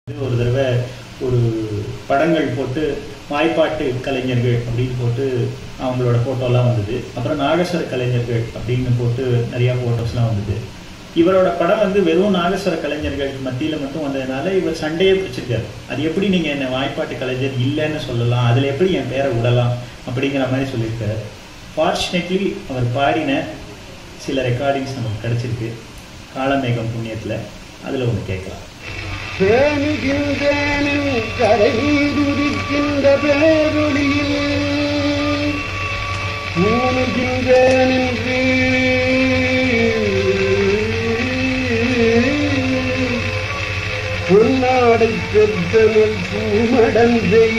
ஒரு தடவை ஒரு படங்கள் போட்டு வாய்ப்பாட்டு கலைஞர்கள் அப்படின்னு போட்டு அவங்களோட ஃபோட்டோலாம் வந்தது. அப்புறம் நாகஸ்வர கலைஞர்கள் அப்படின்னு போட்டு நிறையா ஃபோட்டோஸ்லாம் வந்தது. இவரோட படம் வந்து வெறும் நாகஸ்வர கலைஞர்கள் மத்தியில் மட்டும் வந்ததுனால இவர் சண்டையே பிடிச்சிருக்காரு. அது எப்படி நீங்கள் என்னை வாய்ப்பாட்டு கலைஞர் இல்லைன்னு சொல்லலாம், அதில் எப்படி என் பேரை விடலாம் அப்படிங்கிற மாதிரி சொல்லியிருக்காரு. ஃபார்ச்சுனேட்லி அவர் பாடின சில ரெக்கார்டிங்ஸ் நமக்கு கிடச்சிருக்கு காலமேகம் புண்ணியத்தில். அதில் ஒன்று கேட்கலாம். கரையிருக்கின்ற பேரொழியில் மூணுகின்றேனின்றி பொன்னாடை பெற்றனல் பூமடந்தை